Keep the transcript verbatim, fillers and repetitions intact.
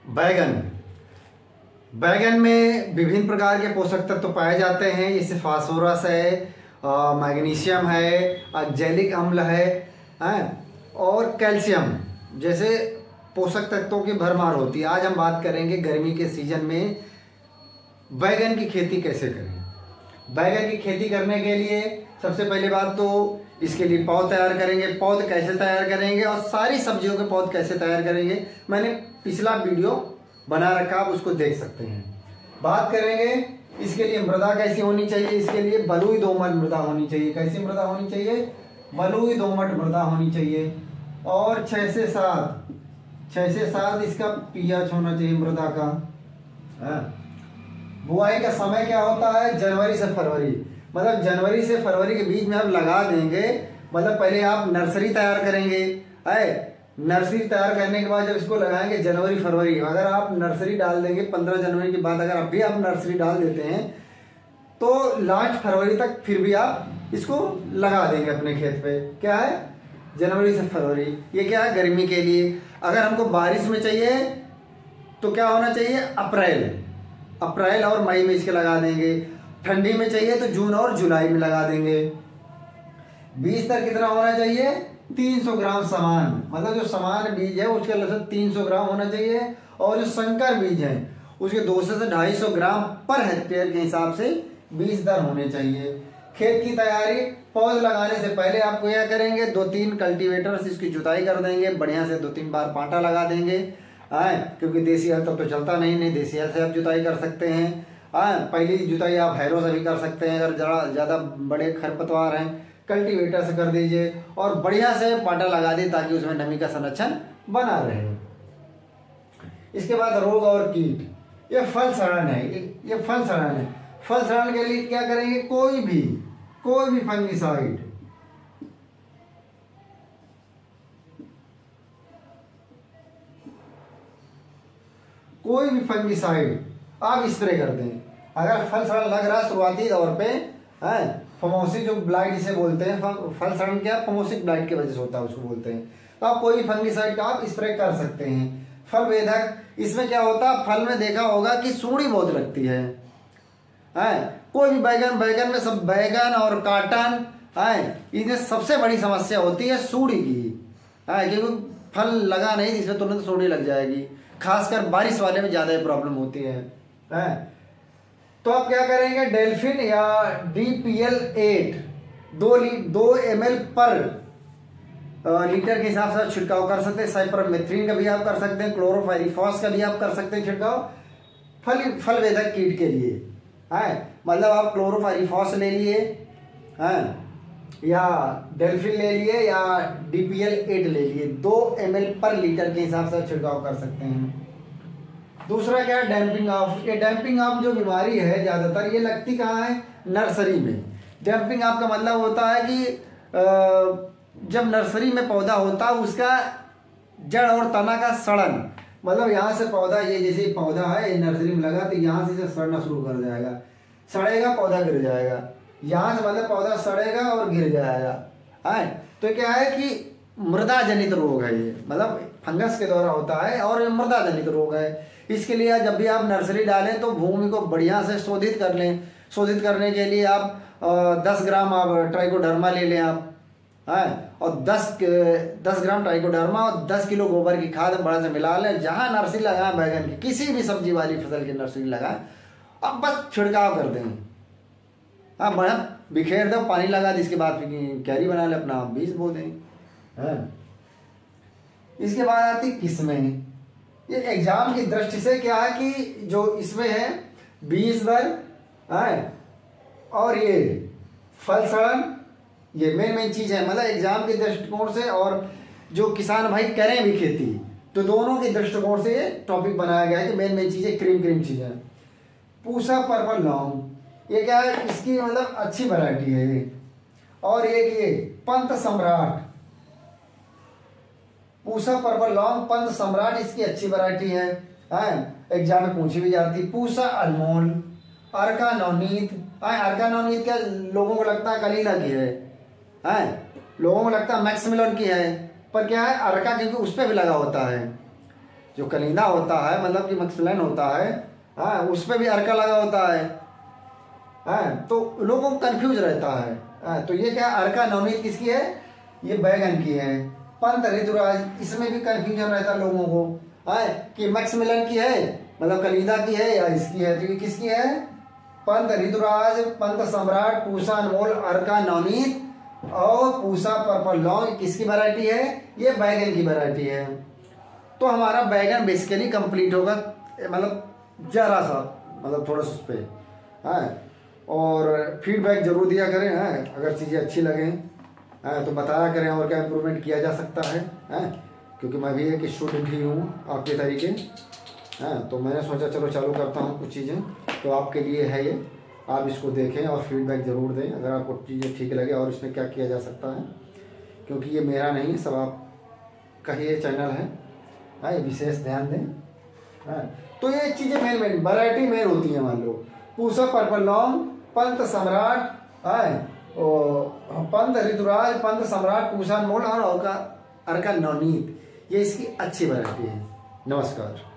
बैगन बैगन में विभिन्न प्रकार के पोषक तत्व तो पाए जाते हैं, जैसे फास्फोरस है, मैग्नीशियम है, जैविक अम्ल है, हैं और कैल्शियम जैसे पोषक तत्वों की भरमार होती है। आज हम बात करेंगे गर्मी के सीजन में बैगन की खेती कैसे करें। बैगन की खेती करने के लिए सबसे पहले बात तो इसके लिए पौध तैयार करेंगे। पौध कैसे तैयार करेंगे और सारी सब्जियों के पौध कैसे तैयार करेंगे, मैंने पिछला वीडियो बना रखा, आप उसको देख सकते हैं। बात करेंगे इसके लिए मृदा कैसी होनी चाहिए। इसके लिए बलुई दोमट मृदा होनी चाहिए। कैसी मृदा होनी चाहिए? बलुई दोमट मृदा होनी चाहिए। और छः से सात छः से सात इसका पीएच होना चाहिए मृदा का। बुआई का समय क्या होता है? जनवरी से फरवरी। मतलब जनवरी से फरवरी के बीच में आप लगा देंगे। मतलब पहले आप नर्सरी तैयार करेंगे, है नर्सरी तैयार करने के बाद जब इसको लगाएंगे जनवरी फरवरी, अगर आप नर्सरी डाल देंगे पंद्रह जनवरी के बाद, अगर अभी आप नर्सरी डाल देते हैं तो लास्ट फरवरी तक फिर भी आप इसको लगा देंगे अपने खेत पे। क्या है? जनवरी से फरवरी। ये क्या है? गर्मी के लिए। अगर हमको बारिश में चाहिए तो क्या होना चाहिए? अप्रैल अप्रैल और मई में इसके लगा देंगे। ठंडी में चाहिए तो जून और जुलाई में लगा देंगे। बीज दर कितना होना चाहिए? तीन सौ ग्राम समान, मतलब जो समान बीज है उसके लगभग तीन सौ ग्राम होना चाहिए। और जो संकर बीज है उसके दो सौ से ढाई सौ ग्राम पर हेक्टेयर के हिसाब से बीज दर होने चाहिए। खेत की तैयारी, पौध लगाने से पहले आपको क्या करेंगे? दो तीन कल्टीवेटर से इसकी जुताई कर देंगे, बढ़िया से दो तीन बार पांटा लगा देंगे। आए क्योंकि देसी हल तब तो चलता नहीं नहीं देसी हल से आप जुताई कर सकते हैं। हाँ, पहली जुताई आप हैरो से भी कर सकते हैं। अगर जरा ज़्यादा बड़े खरपतवार हैं कल्टीवेटर से कर दीजिए और बढ़िया से पाटा लगा दी ताकि उसमें नमी का संरक्षण बना रहे। इसके बाद रोग और कीट। ये फल सड़न है, ये, ये फल सड़न है। फल सड़न के लिए क्या करेंगे? कोई भी कोई भी फंगिसाइड कोई भी फंगिसाइड आप स्प्रे कर दें। अगर फल सड़न लग रहा है शुरुआती तौर पे, है फमोसिक जो ब्लाइट इसे बोलते हैं, फल सड़न क्या फमोसिक ब्लाइट की वजह से होता है उसको बोलते हैं, तो आप कोई फंगिसाइड का आप स्प्रे कर सकते हैं। फल वेधक, इसमें क्या होता है? फल में देखा होगा कि सूंडी बहुत लगती है, है कोई भी बैगन बैगन में सब बैगन और काटन, है इनमें सबसे बड़ी समस्या होती है सूंडी की, है क्योंकि फल लगा नहीं इसमें तुरंत सूंडी लग जाएगी। खासकर बारिश वाले में ज्यादा प्रॉब्लम होती है, है तो आप क्या करेंगे? डेल्फिन या डी पी एल एट दो ली दो एम एल पर लीटर के हिसाब से छिड़काव कर सकते हैं। साइपरमेथ्रिन का भी आप कर सकते हैं, क्लोरोफाइरिफॉस का भी आप कर सकते हैं छिड़काव फल फल वेधक कीट के लिए, है मतलब आप क्लोरोफाइरिफॉस ले लिए, हैं या डेल्फिन ले लिए या डी पी एल एट ले लिए, दो एम एल पर लीटर के हिसाब से छिड़काव कर सकते हैं। दूसरा क्या है? Damping off. ये डैम्पिंग ऑफ जो बीमारी है ज्यादातर ये लगती कहाँ है? नर्सरी में। डैम्पिंग ऑफ का मतलब होता है कि जब नर्सरी में पौधा होता है उसका जड़ और तना का सड़न, मतलब यहाँ से पौधा, ये जैसे पौधा है ये नर्सरी में लगा तो यहाँ से सड़ना शुरू कर जाएगा, सड़ेगा पौधा गिर जाएगा। यहाँ से मतलब पौधा सड़ेगा और गिर जाएगा, है तो क्या है कि मृदा जनित रोग है ये, मतलब फंगस के द्वारा होता है और मृदा जनित रोग है। इसके लिए जब भी आप नर्सरी डालें तो भूमि को बढ़िया से शोधित कर लें। शोधित करने के लिए आप दस ग्राम आप ट्राइकोडर्मा ले लें आप, हैं और दस दस ग्राम ट्राइकोडर्मा और दस किलो गोबर की खाद बड़ा से मिला लें। जहाँ नर्सरी लगाएं बैगन की, किसी भी सब्जी वाली फसल की नर्सरी लगाएं, अब बस छिड़काव कर दें। हाँ बड़ा बिखेर दो, पानी लगा दे, इसके बाद क्यारी बना ले, अपना बीज बो दें। इसके बाद आती किस्में। ये एग्जाम की दृष्टि से क्या है कि जो इसमें है बीज दर, है और ये फल सड़न, ये मेन मेन चीज है। मतलब एग्जाम के दृष्टिकोण से और जो किसान भाई करें भी खेती तो दोनों के दृष्टिकोण से ये टॉपिक बनाया गया है कि मेन मेन चीजें क्रीम क्रीम चीजें। पूसा पर्पल लौंग, ये क्या है? इसकी मतलब अच्छी वैरायटी है ये। और एक ये पंत सम्राट, पूसा पर्पल लौंग पंत सम्राट, इसकी अच्छी वैरायटी है, हैं एग्जाम में पूछी भी जाती। पूसा अनमोल, अर्का नवनीत, अर्का नवनीत क्या लोगों को लगता है कलीना की है, हैं लोगों को लगता है मैक्सिमिलन की है, पर क्या है अर्का क्योंकि उस पर भी लगा होता है। जो कलिंदा होता है मतलब कि मैक्सिलन होता है, हाँ, उस पर भी अर्का लगा होता है, हाँ, तो लोगों को कंफ्यूज रहता है। हाँ, तो ये क्या अर्का नवनीत किसकी है? ये बैगन की है। पंत ऋतुराज, इसमें भी कंफ्यूजन रहता है लोगों को, हाँ, कि मैक्सिमिलन की है मतलब कलिंदा की है या इसकी है, तो ये किसकी है? पंत ऋतुराज, पंत सम्राट, पूसा अनमोल, अर्का नवनीत और पूसा पर्पल लॉन्ग किसकी वैरायटी है? ये बैगन की वैरायटी है। तो हमारा बैगन बेसिकली कंप्लीट होगा, मतलब जरा सा मतलब थोड़ा सा उस पर, हाँ, और फीडबैक जरूर दिया करें, हैं, अगर चीज़ें अच्छी लगें, हैं, तो बताया करें और क्या इम्प्रूवमेंट किया जा सकता है, हैं, क्योंकि मैं भी एक स्टूडेंट ही हूँ आपके तरीके, हैं, तो मैंने सोचा चलो चालू करता हूँ कुछ चीज़ें, तो आपके लिए है ये, आप इसको देखें और फीडबैक ज़रूर दें अगर आपको चीज़ें ठीक लगे और इसमें क्या किया जा सकता है, क्योंकि ये मेरा नहीं है, सब आपका ही ये चैनल है, हाँ, ये विशेष ध्यान दें, हाँ। तो ये चीज़ें मेन मेन वैरायटी मेन होती हैं, मान लो पूसा पर्पल लॉन्ग, पंत सम्राट, पंत ऋतुराज, पंत सम्राट, पूसा अनमोल और अर्का नवनीत, ये इसकी अच्छी वैरायटी है। नमस्कार।